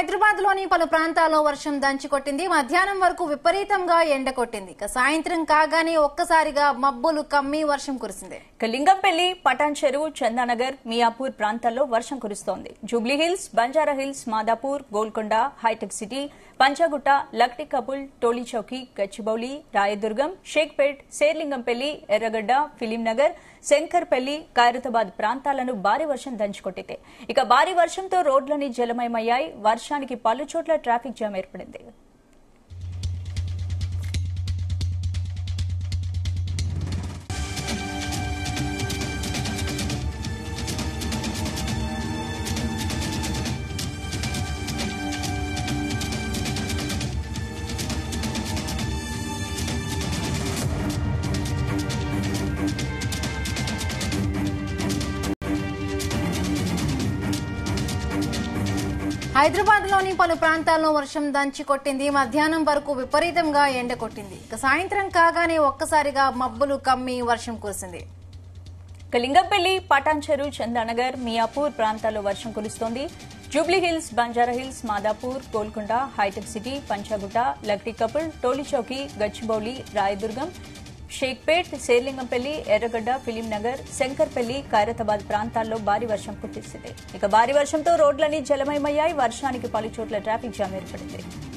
హైదరాబాద్లోని పలు ప్రాంతాల్లో వర్షం దంచికొట్టింది. మధ్యాహ్నం వరకు విపరీతంగా ఎండ కొట్టింది. సాయంత్రం కాగానే ఒక్కసారిగా మబ్బులు కమ్మి వర్షం కురిసింది. లింగంపల్లి, పటాన్ చెరువు, చందానగర్, మియాపూర్ ప్రాంతాల్లో వర్షం కురుస్తోంది. Jubilee Hills, Banjara Hills, Madhapur, Golconda, Hitec City, Panjagutta, Lakdikapul, Tolichowki, Gachibowli, Rayadurgam, Shaikpet, Serilingampally, Erragadda, Filmnagar, Shankarpally, Khairatabad ప్రాంతాలను భారీ వర్షం దంచుకొట్టింది. ఇక భారీ వర్షంతో రోడ్లన్నీ జలమయమయ్యాయి. వర్షానికి పలుచోట్ల ట్రాఫిక్ జామ్ ఏర్పడింది. హైదరాబాద్లోని పలు ప్రాంతాల్లో వర్షం దంచికొట్టింది. మధ్యాహ్నం వరకు విపరీతంగా ఎండ కొట్టింది. సాయంత్రం కాగానే ఒక్కసారిగా మబ్బులు కమ్మి వర్షం కురిసింది. లింగంపల్లి, పటాన్ చెరువు, చందానగర్, మియాపూర్ ప్రాంతాల్లో వర్షం కురుస్తోంది. Jubilee Hills, Banjara Hills, Madhapur, Golconda, Hitec City, Panjagutta, Lakdikapul, Tolichowki, Gachibowli, Rayadurgam, Shaikpet, Serilingampally, Erragadda, Filmnagar, Shankarpally, Khairatabad ప్రాంతాల్లో భారీ వర్షం కురిసింది. ఇక భారీ వర్షంతో రోడ్లన్నీ జలమయమయ్యాయి. వర్షానికి పలుచోట్ల ట్రాఫిక్ జామ్ ఏర్పడింది.